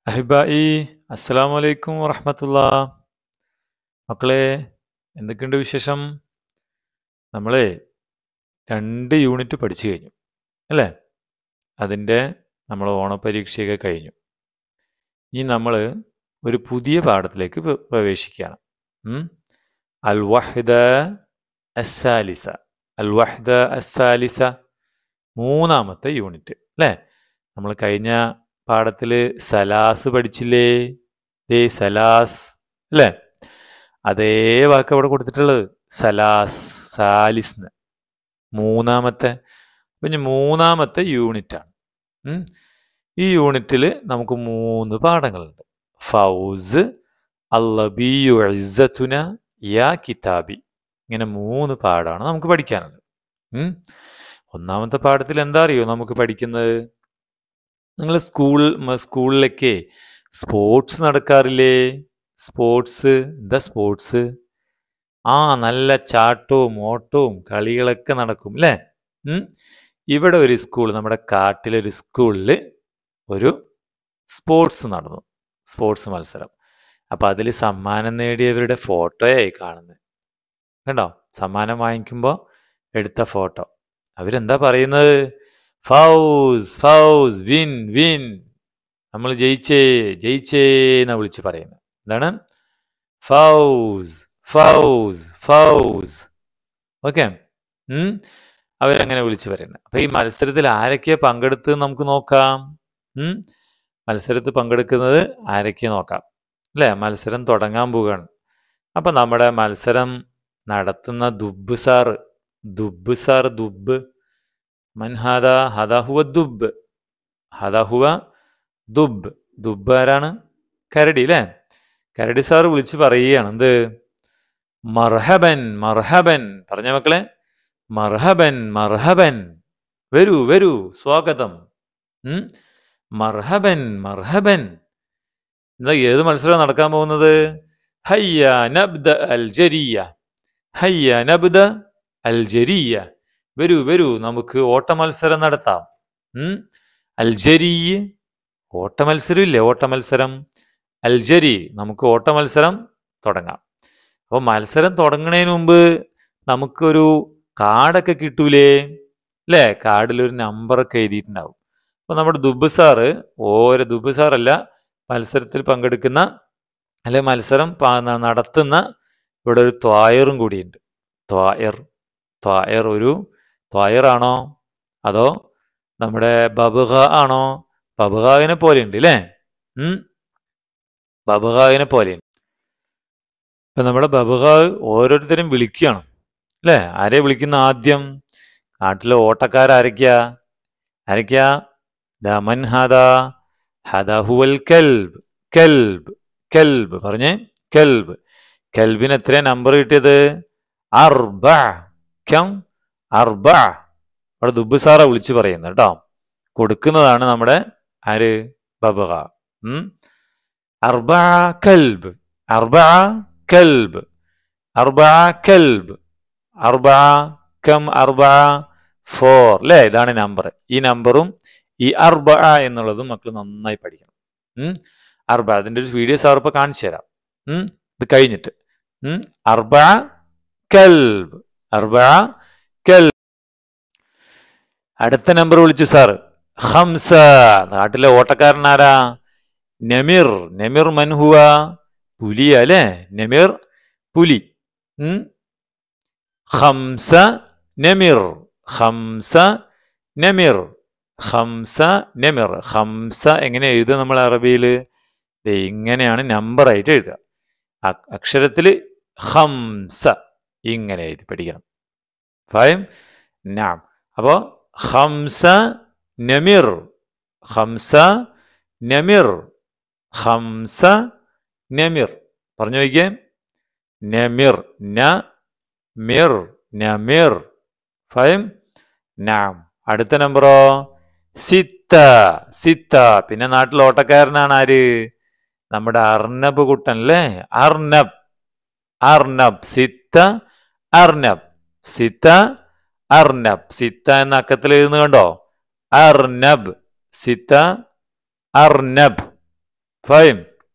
അഹിബായി അസ്സലാമു അലൈക്കും വറഹ്മത്തുള്ളാ. മക്കളെ, എന്തൊക്കെയുണ്ട് വിശേഷം? നമ്മളെ 2 യൂണിറ്റ് പഠിച്ചു കഴിഞ്ഞു അല്ലേ? അതിൻ്റെ നമ്മൾ ഓണപരീക്ഷയൊക്കെ കഴിഞ്ഞു. ഇനി നമ്മൾ ഒരു പുതിയ പാഠത്തിലേക്ക് പ്രവേശിക്കുകയാണ്. അൽ വഹ്ദ അസ്സാലിസ. അൽ വഹ്ദ അസ്സാലിസ 3-ാമത്തെ യൂണിറ്റ് അല്ലേ? നമ്മൾ കഴിഞ്ഞ പാഠത്തിൽ സലാസ് പഠിച്ചില്ലേ? സലാസ് അല്ലേ? അതേ വാക്ക് അവിടെ കൊടുത്തിട്ടുള്ളത് സലാസ്, സാലിസ്. 3-ാമത്തെ. അപ്പം ഇനി 3-ാമത്തെ യൂണിറ്റാണ്. ഈ യൂണിറ്റിൽ നമുക്ക് 3 പാഠങ്ങളുണ്ട്. ഫൗസ്, അല്ലബിയു ഇസ്സത്തുന, യാ കിതാബി. ഇങ്ങനെ 3 പാഠമാണ് നമുക്ക് പഠിക്കാനുള്ളത്. 1-ാമത്തെ പാഠത്തിൽ എന്താ അറിയോ നമുക്ക് പഠിക്കുന്നത്? നിങ്ങൾ സ്കൂളിലൊക്കെ സ്പോർട്സ് നടക്കാറില്ലേ? സ്പോർട്സ്. എന്താ സ്പോർട്സ്? നല്ല ചാട്ടവും ഓട്ടവും കളികളൊക്കെ നടക്കും അല്ലേ? ഇവിടെ ഒരു സ്കൂൾ, നമ്മുടെ കാട്ടിലൊരു സ്കൂളിൽ ഒരു സ്പോർട്സ് നടന്നു, സ്പോർട്സ് മത്സരം. അപ്പം അതിൽ സമ്മാനം നേടിയവരുടെ ഫോട്ടോയായി കാണുന്നത്. കണ്ടോ? സമ്മാനം വാങ്ങിക്കുമ്പോൾ എടുത്ത ഫോട്ടോ. അവരെന്താ പറയുന്നത്? ഫൗസ്, ഫൗസ്, വിൻ, വിൻ. നമ്മൾ ജയിച്ചേ, ജയിച്ചേ എന്നാ വിളിച്ച് പറയുന്നത്. എന്താണ്? ഫൗസ്, ഫൗസ്, ഫൗസ്. ഓക്കെ. അവരങ്ങനെ വിളിച്ച് പറയുന്നത്. അപ്പൊ ഈ മത്സരത്തിൽ ആരൊക്കെയാ പങ്കെടുത്തത് നമുക്ക് നോക്കാം. മത്സരത്തിൽ പങ്കെടുക്കുന്നത് ആരൊക്കെയാ നോക്കാം അല്ലേ? മത്സരം തുടങ്ങാൻ പോവുകയാണ്. അപ്പൊ നമ്മുടെ മത്സരം നടത്തുന്ന ദുബ് സാറ്, ദുബ് മൻ ഹദ? ഹദ ഹുവ ദുബ്, ഹദ ഹുവ ദുബ്. ദുബ് ആരാണ്? കരടി അല്ലേ? കരടി സാറ് വിളിച്ച് പറയുകയാണ്. എന്ത്? മർഹബൻ, മർഹബൻ. പറഞ്ഞ മക്കളെ, മർഹബൻ, മർഹബൻ. വരൂ, വരൂ, സ്വാഗതം. മർഹബൻ, മർഹബൻ. എന്താ, ഏത് മത്സരം നടക്കാൻ പോകുന്നത്? ഹയ്യ നബ്ദ അൽ ജരിയ, ഹയ്യ നബ്ദ അൽ ജരിയ. വരൂ, വരൂ, നമുക്ക് ഓട്ടമത്സരം നടത്താം. അൽജരി, ഓട്ടമത്സരം ഇല്ലേ? ഓട്ടമത്സരം. അൽജരി, നമുക്ക് ഓട്ടമത്സരം തുടങ്ങാം. അപ്പോൾ മത്സരം തുടങ്ങുന്നതിന് മുമ്പ് നമുക്കൊരു കാർഡൊക്കെ കിട്ടൂലേ അല്ലേ? കാർഡിലൊരു നമ്പറൊക്കെ എഴുതിയിട്ടുണ്ടാവും. അപ്പോൾ നമ്മുടെ ദുബ് സാറ്, ഓരോ ദുബ് സാറല്ല, മത്സരത്തിൽ പങ്കെടുക്കുന്ന അല്ലെ മത്സരം നടത്തുന്ന ഇവിടെ ഒരു ത്വായറും കൂടിയുണ്ട്. ത്വായർ, ത്വായർ. ഒരു ത്വായറാണോ അതോ നമ്മുടെ ബബുഗ ആണോ? ബബുഗാവിനെ പോലെയുണ്ട് അല്ലേ? ബബുഗാവിനെ പോലെയുണ്ട്. ഇപ്പൊ നമ്മുടെ ബബുഗാവ് ഓരോരുത്തരും വിളിക്കുകയാണ് അല്ലേ? ആരെ വിളിക്കുന്ന ആദ്യം? നാട്ടിലെ ഓട്ടക്കാരാരൊക്കെയാ? ആരൊക്കെയാ? ദമൻ ഹദ, ഹദ ഹുവൽ കൽബ്, കൽബ്, കൽബ്. പറഞ്ഞേ, കൽബ്. കൽബിന് എത്രയാ നമ്പർ കിട്ടിയത്? അർബ. കം? അർബ. അവിടെ ദുബ് സാറ വിളിച്ചു പറയുന്നത് കേട്ടോ. കൊടുക്കുന്നതാണ് നമ്മുടെ ആര്? ബബുഗ. അർബ കൽബ്, അർബ കൽബ്, അർബ കൽബ്, അർബ കം? അർബ 4 അല്ലേ? ഇതാണ് നമ്പർ. ഈ നമ്പറും ഈ അർബ എന്നുള്ളതും മക്കൾ നന്നായി പഠിക്കണം. അർബ, അതിൻ്റെ ഒരു വീഡിയോ സാർ ഇപ്പൊ കാണിച്ചു തരാം. ഇത് കഴിഞ്ഞിട്ട് അർബ കൽബ്, അർബ കൽബ്. അടുത്ത നമ്പർ വിളിച്ചു സാറ്. ഹംസ. നാട്ടിലെ ഓട്ടക്കാരനാരാ? നമിർ. നമിർ മൻഹുവ? പുലിയ അല്ലേ? നമിർ പുലി. ഹംസ നമിർ, ഹംസ നമിർ, ഹംസ നമിർ. ഹംസ എങ്ങനെ എഴുതുക നമ്മൾ അറബിയിൽ? ഇങ്ങനെയാണ് നമ്പറായിട്ട് എഴുതുക. അക്ഷരത്തിൽ ഹംസ ഇങ്ങനെ എഴുതി പഠിക്കണം. ഫൈം നാം. അപ്പോ ഹംസ നമിർ, ഹംസ നമിർ, ഹംസ നമിർ. പറഞ്ഞു നോക്കിയേ. നമിർ, നമിർ, നമിർ. ഫൈം നാം. അടുത്ത നമ്പറോ? സിത്ത, സിത്ത. പിന്നെ നാട്ടിൽ ഓട്ടക്കാരനാണ് ആര്? നമ്മുടെ അർണബ് കുട്ടൻ അല്ലേ? അർണബ്, അർണബ്. സിത്ത അർണബ്, സിത്ത അർണബ്. സിത്ത എന്ന അക്കത്തിൽ എഴുതുന്നത് കണ്ടോ? അർണബ്, സിത്ത അർണബ്. ഫൈൻ.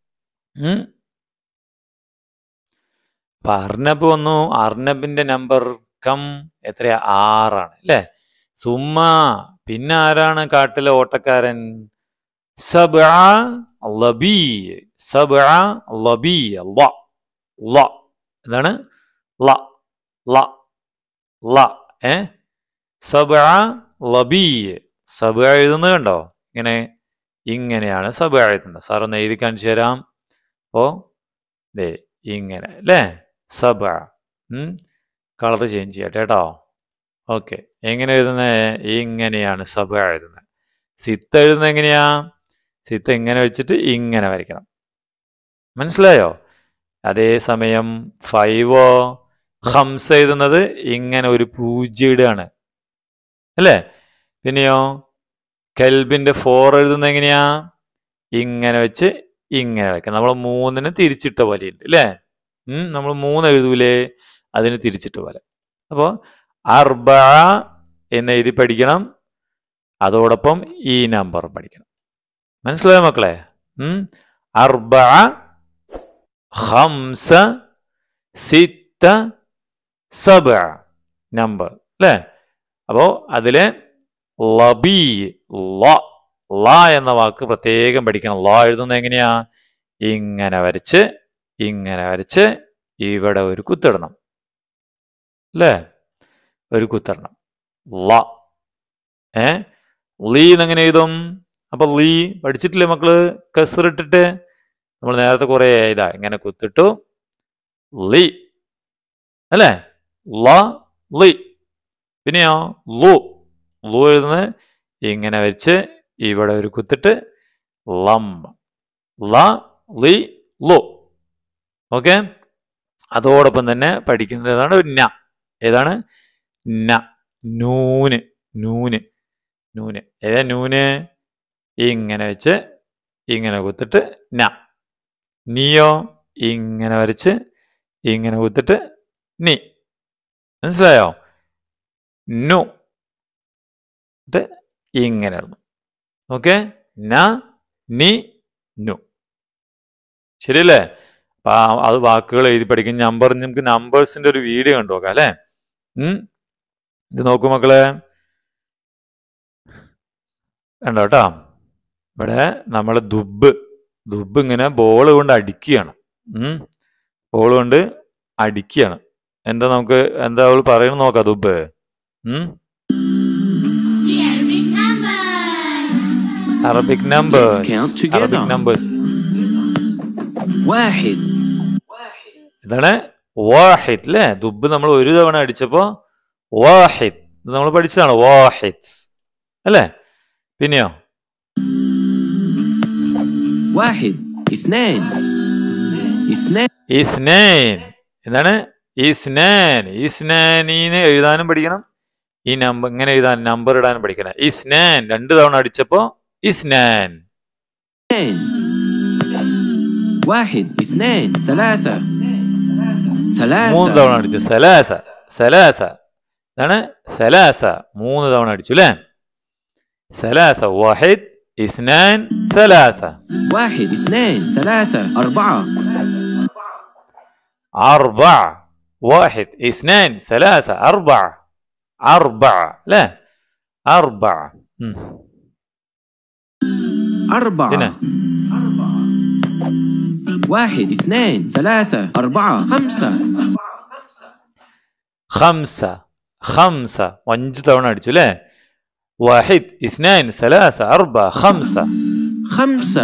അപ്പൊ അർണബ് വന്നു. അർണബിന്റെ നമ്പർ കം എത്രയാ? 6 അല്ലേ? സുമ്മ പിന്നെ ആരാണ് കാട്ടിലെ ഓട്ടക്കാരൻ? സബ്അ ലബി. സബ്അ ലബി. ല ല എന്താണ്? ല ല ല സബ്അ ലബി. സബ്അ എഴുതുന്നത് കണ്ടോ? ഇങ്ങനെയാണ് സബ്അ എഴുതുന്നത്. സാർ ഒന്ന് എഴുതി കാണിച്ചു തരാം. അപ്പോ ദേ ഇങ്ങനെ അല്ലേ? സബ്അ. കളർ ചേഞ്ച് ചെയ്യട്ടെ കേട്ടോ. ഓക്കെ. എങ്ങനെ എഴുതുന്നത്? ഇങ്ങനെയാണ് സബ്അ എഴുതുന്നത്. സിത്ത് എഴുതുന്നത് എങ്ങനെയാ? സിത്ത് ഇങ്ങനെ വെച്ചിട്ട് ഇങ്ങനെ വരയ്ക്കണം. മനസ്സിലായോ? അതേസമയം 5 ഹംസ എഴുതുന്നത് ഇങ്ങനെ ഒരു 0 ഇടുകയാണ് അല്ലേ? പിന്നെയോ കെൽബിന്റെ 4 എഴുതുന്നത് എങ്ങനെയാ? ഇങ്ങനെ വെച്ച് ഇങ്ങനെ വെക്കാം. നമ്മൾ 3 തിരിച്ചിട്ട പോലെ ഉണ്ട് അല്ലേ? നമ്മൾ 3 എഴുതൂലേ? അതിന് തിരിച്ചിട്ട പോലെ. അപ്പോൾ അർബ എന്ന് എഴുതി പഠിക്കണം. അതോടൊപ്പം ഈ നമ്പറും പഠിക്കണം. മനസ്സിലായോ മക്കളെ? അർബ, ഖംസ, സിത്ത, സബ്അ നമ്പർ അല്ലേ? അപ്പോ അതിലെ ലബി, ല എന്ന വാക്ക് പ്രത്യേകം പഠിക്കണം. ല എഴുതുന്നത് എങ്ങനെയാ? ഇങ്ങനെ വരച്ച് ഇവിടെ ഒരു കുത്തിടണം അല്ലേ? ഒരു കുത്തിടണം. ല ലീ എന്നെങ്ങനെ എഴുതും? അപ്പൊ ലീ പഠിച്ചിട്ടില്ലേ മക്കള്? കസറിട്ടിട്ട് നമ്മൾ നേരത്തെ കുറെ ഇതാ ഇങ്ങനെ കുത്തിട്ടു ലി അല്ലേ? ല ലി. പിന്നെയോ ലു. ലു എഴുതുന്നത് ഇങ്ങനെ വെച്ച് ഇവിടെ ഒരു കുത്തിട്ട് ലം. ല ലി ലു. ഓക്കെ. അതോടൊപ്പം തന്നെ പഠിക്കുന്നത് ഏതാണ്? ന. ഏതാണ്? ന. നൂന്. നൂന്. നൂന്. ഏതാ നൂന്? ഇങ്ങനെ വെച്ച് ഇങ്ങനെ കുത്തിട്ട് ന. നീയോ ഇങ്ങനെ വരച്ച് ഇങ്ങനെ കുത്തിട്ട് നീ. മനസ്സിലായോ? നു ഇങ്ങനെ ഇടുന്നു. ഓക്കെ. ന നി നു. ശരിയല്ലേ? അപ്പൊ അത് വാക്കുകൾ എഴുതി പഠിക്കും. നമുക്ക് നമ്പേഴ്സിന്റെ ഒരു വീഡിയോ കണ്ടു നോക്കാം അല്ലേ? ഇത് നോക്കൂ മക്കളെ. കണ്ടോ കേട്ടോ? ഇവിടെ നമ്മള് ദുബ് ഇങ്ങനെ ബോൾ കൊണ്ട് അടിക്കുകയാണ്. ബോൾ കൊണ്ട് അടിക്കുകയാണ്. എന്താ അവൾ പറയുന്നത് നോക്കാം. ദുബ് അറബിക് നമ്പേഴ്സ്. ഇതാണ് വാഹിദ് അല്ലേ? ദുബ് നമ്മൾ ഒരു തവണ അടിച്ചപ്പോ വാഹിദ്. ഇത് നമ്മൾ പഠിച്ചതാണ് വാഹിദ് അല്ലേ? പിന്നെയോ ഇസ്നൈൻ. എന്താണ്? ഇസ്നാനീന്ന് എഴുതാനും പഠിക്കണം. ഈ നമ്പർ ഇങ്ങനെ എഴുതാൻ നമ്പർ ഇടാനും പഠിക്കണം. ഇസ്നാൻ 2 തവണ അടിച്ചപ്പോ ഇസ്നാൻ. 3 തവണ അടിച്ചു സലാസ. സലാസ ഇതാണ് സലാസ. 3 തവണ അടിച്ചു അല്ലേ? സലാസ. വാഹിദ് اثنان ثلاثة. 1 2 3 4 4. 1 2 3 4. 4 لا 4. 4 1 2 3 4 5. 5 5 തവണ അടിച്ചു അല്ലേ? 1 2 3 4 5. 5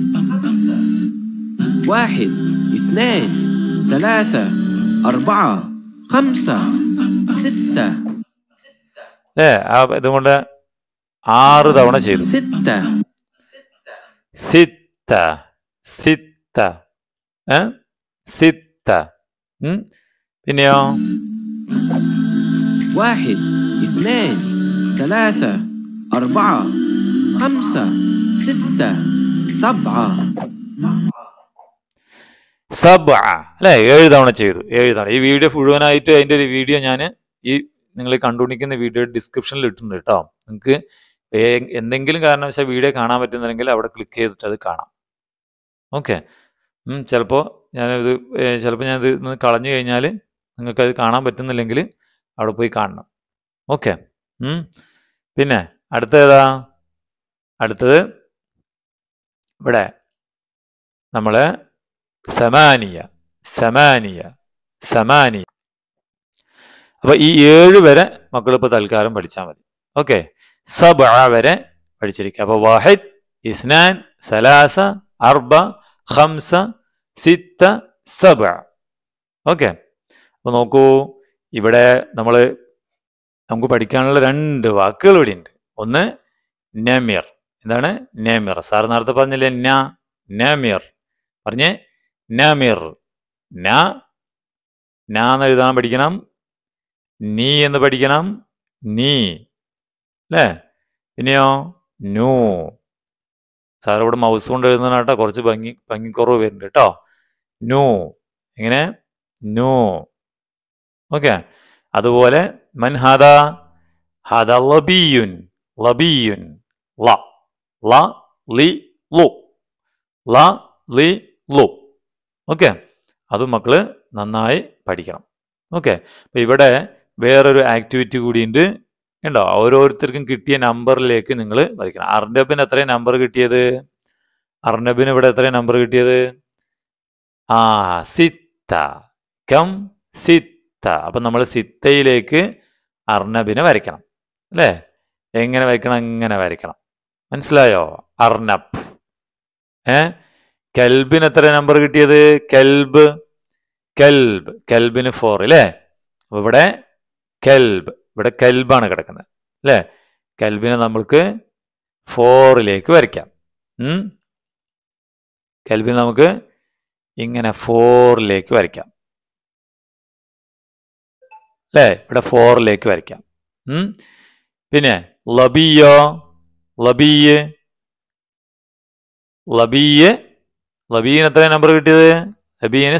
1 2 3 4 5 6. ഇതുകൊണ്ട് 6 തവണ ചെയ്തു. 6. പിന്നെയോ 1 2 3 4 5 6 7. 7 അല്ലെ? 7 തവണ ചെയ്തു. 7 തവണ. ഈ വീഡിയോ മുഴുവനായിട്ട് അതിന്റെ ഒരു വീഡിയോ ഞാൻ ഈ നിങ്ങൾ കണ്ടുകൊണ്ടിരിക്കുന്ന വീഡിയോ ഡിസ്ക്രിപ്ഷനിൽ ഇട്ടിട്ടുണ്ട് കേട്ടോ. നിങ്ങൾക്ക് എന്തെങ്കിലും കാരണവശാൽ വീഡിയോ കാണാൻ പറ്റുന്നില്ലെങ്കിൽ അവിടെ ക്ലിക്ക് ചെയ്തിട്ട് അത് കാണാം. ഓക്കെ. ചിലപ്പോൾ ഞാനത് ഞാനത് ഒന്ന് കളഞ്ഞു കഴിഞ്ഞാൽ നിങ്ങൾക്കത് കാണാൻ പറ്റുന്നില്ലെങ്കിൽ അവിടെ പോയി കാണണം. ഓക്കെ. പിന്നെ അടുത്തതാ? അടുത്തത് ഇവിടെ നമ്മള് സമാനിയ. അപ്പൊ ഈ 7 വരെ മക്കളിപ്പോൾ തൽക്കാലം പഠിച്ചാൽ മതി. ഓക്കെ. സബ്അ വരെ പഠിച്ചിരിക്കുക. അപ്പൊ വാഹിദ്, ഇസ്നാൻ, സലാസ, അർബ, ഖംസ, സിത്ത, സബ്അ. ഓക്കെ. അപ്പൊ നോക്കൂ, ഇവിടെ നമുക്ക് പഠിക്കാനുള്ള 2 വാക്കുകൾ ഇവിടെ ഉണ്ട്. ഒന്ന് നമിർ. എന്താണ് നമിർ? സാർ നേരത്തെ പറഞ്ഞില്ലേ നമിർ. പറഞ്ഞേ നമിർ. എന്ന് എഴുതാൻ പഠിക്കണം. നീ എന്ന് പഠിക്കണം. നീ അല്ലേ? പിന്നെയോ നൂ. സാർ ഇവിടെ മൗസ് കൊണ്ട് എഴുതുന്ന കേട്ടോ, കുറച്ച് ഭംഗിക്കുറവ് വരുന്നുണ്ട് കേട്ടോ. നൂ. എങ്ങനെ? നൂ. ഓക്കെ. അതുപോലെ മൻ ഹദ ലബിയുൻ. ലു. ഓക്കെ. അതും മക്കള് നന്നായി പഠിക്കണം. ഓക്കെ. അപ്പൊ ഇവിടെ വേറൊരു ആക്ടിവിറ്റി കൂടിയുണ്ട്. ഉണ്ടോ? ഓരോരുത്തർക്കും കിട്ടിയ നമ്പറിലേക്ക് നിങ്ങൾ വരയ്ക്കണം. അർനബിന് എത്രയും നമ്പർ കിട്ടിയത്? അർനബിന് ഇവിടെ എത്രയും നമ്പർ കിട്ടിയത്? സിത്ത. കം സിത്ത. അപ്പൊ നമ്മൾ സിത്തയിലേക്ക് അർനബിനെ വരയ്ക്കണം അല്ലേ? എങ്ങനെ വരയ്ക്കണം? ഇങ്ങനെ വരയ്ക്കണം. മനസ്സിലായോ? അർനബ്. കൽബിന് എത്ര നമ്പർ കിട്ടിയത്? കൽബിന് 4 അല്ലേ? അപ്പൊ ഇവിടെ കൽബാണ് കിടക്കുന്നത് അല്ലേ? കൽബിനെ നമ്മൾക്ക് 4ലേക്ക് വരയ്ക്കാം. കൽബിനെ നമുക്ക് ഇങ്ങനെ 4ലേക്ക് വരയ്ക്കാം അല്ലേ? ഇവിടെ 4ലേക്ക് വരയ്ക്കാം. പിന്നെ ലബീന് എത്ര നമ്പർ കിട്ടിയത്? ലബീന്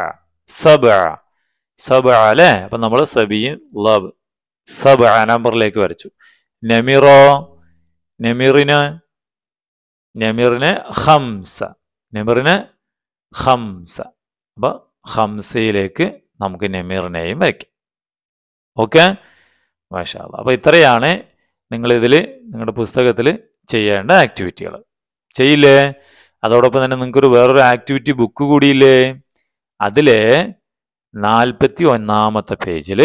സബ അല്ലേ? അപ്പൊ നമ്മൾ സബ നമ്പറിലേക്ക് വരച്ചു. നമിറിന് ഖംസ. അപ്പൊ ഖംസയിലേക്ക് നമുക്ക് നമിറിനെയും വരയ്ക്കാം. ഓക്കെ. മാഷാ അല്ലാഹ്. അപ്പൊ ഇത്രയാണ് നിങ്ങളിതിൽ നിങ്ങളുടെ പുസ്തകത്തിൽ ചെയ്യേണ്ട ആക്ടിവിറ്റികൾ. ചെയ്യില്ലേ? അതോടൊപ്പം തന്നെ നിങ്ങൾക്കൊരു വേറൊരു ആക്ടിവിറ്റി ബുക്ക് കൂടിയില്ലേ? അതില് 41-ാമത്തെ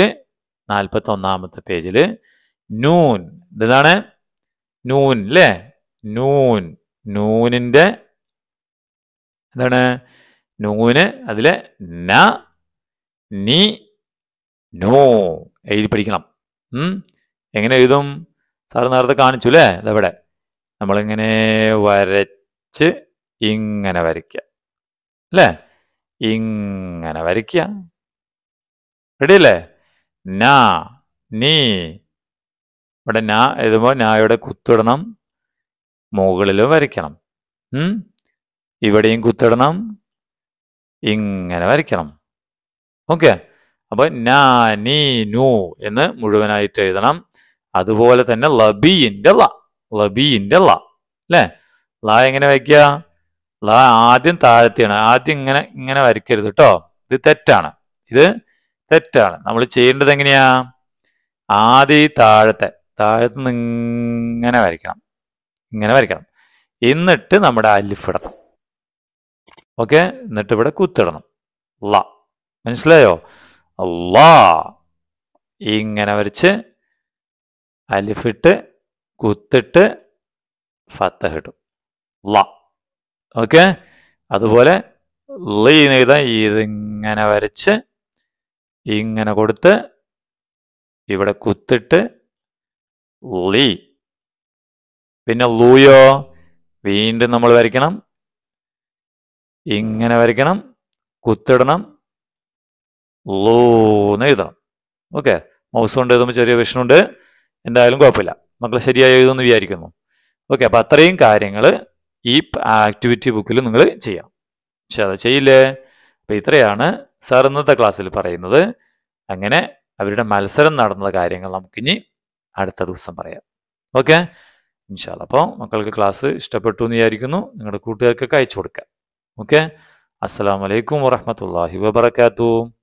പേജില് നൂൻ. ഇതാണ് നൂൻ അല്ലേ? നൂനിന്റെ എന്താണ്? നൂന് അതിലെ നീ നോ എഴുതി പഠിക്കണം. എങ്ങനെ എഴുതും? സാറ് നേരത്തെ കാണിച്ചു അല്ലേ? ഇതെവിടെ നമ്മളിങ്ങനെ വരച്ച് ഇങ്ങനെ വരയ്ക്കുക അല്ലേ? ഇങ്ങനെ വരയ്ക്കുക. റെഡി അല്ലേ? നീ. ഇവിടെ എഴുതുമ്പോൾ നായുടെ കുത്തിടണം. മുകളിലും വരയ്ക്കണം. ഇവിടെയും കുത്തിടണം. ഇങ്ങനെ വരയ്ക്കണം. ഓക്കെ. അപ്പൊ നീ നൂ എന്ന് മുഴുവനായിട്ട് എഴുതണം. അതുപോലെ തന്നെ ലബീന്റെ ല അല്ലേ? ല എങ്ങനെ വയ്ക്കുക? ല ആദ്യം താഴത്തെയാണ്. ആദ്യം ഇങ്ങനെ വരയ്ക്കരുത് കേട്ടോ. ഇത് തെറ്റാണ്. നമ്മൾ ചെയ്യേണ്ടത് എങ്ങനെയാ? ആദ്യം ഈ താഴത്ത് നിന്ന് ഇങ്ങനെ വരയ്ക്കണം. എന്നിട്ട് നമ്മുടെ അലിഫ് ഇടണം. ഓക്കെ. എന്നിട്ട് ഇവിടെ കുത്തിടണം. ല. മനസ്സിലായോ? അല്ലാ. ഇങ്ങനെ വരച്ച് അലിഫിട്ട് കുത്തിട്ട് ഫത്തഹ് ഇടും. ല. ഓക്കെ. അതുപോലെ എഴുതാൻ ഇതിങ്ങനെ വരച്ച് ഇങ്ങനെ കൊടുത്ത് ഇവിടെ കുത്തിട്ട് ലീ. പിന്നെ ലൂയോ വീണ്ടും നമ്മൾ വരയ്ക്കണം. ഇങ്ങനെ വരയ്ക്കണം. കുത്തിടണം. ലൂന്ന് എഴുതണം. ഓക്കെ. മൗസ് കൊണ്ട് എഴുതുമ്പോൾ ചെറിയ വിഷയമുണ്ട്. എന്തായാലും കുഴപ്പമില്ല. മക്കൾ ശരിയായി എഴുതുമെന്ന് വിചാരിക്കുന്നു. ഓക്കെ. അപ്പൊ അത്രയും കാര്യങ്ങൾ ഈ ആക്ടിവിറ്റി ബുക്കിൽ നിങ്ങൾ ചെയ്യണം. പക്ഷെ അത് ചെയ്യില്ലേ? അപ്പൊ ഇത്രയാണ് സാർ ഇന്നത്തെ ക്ലാസ്സിൽ പറയുന്നത്. അങ്ങനെ അവരുടെ മത്സരം നടന്ന കാര്യങ്ങൾ നമുക്കിനി അടുത്ത ദിവസം പറയാം. ഓക്കെ. ഇൻഷാ അല്ലാഹ്. അപ്പോൾ മക്കൾക്ക് ക്ലാസ് ഇഷ്ടപ്പെട്ടു എന്ന് വിചാരിക്കുന്നു. നിങ്ങളുടെ കൂട്ടുകാർക്കൊക്കെ അയച്ചു കൊടുക്കുക. ഓക്കെ. അസ്സലാമു അലൈക്കും വറഹ്മത്തുള്ളാഹി വബറകാതുഹു.